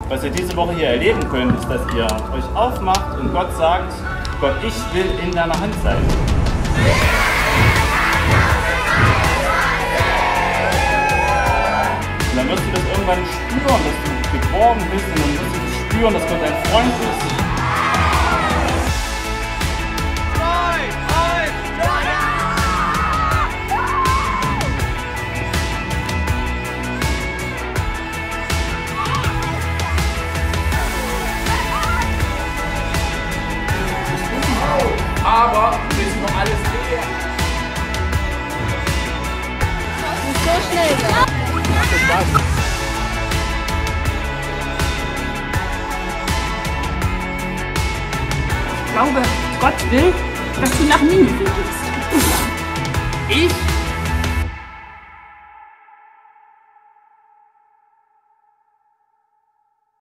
Was ihr diese Woche hier erleben könnt, ist, dass ihr euch aufmacht und Gott sagt, Gott, ich will in deiner Hand sein. Und dann wirst du das irgendwann spüren, dass du geborgen bist, und dann wirst du spüren, dass Gott dein Freund ist. Aber ist noch alles leer. Das ist so schnell. Macht das Spaß. Ich glaube, Gott will, dass du nach Ninive gehst. Ich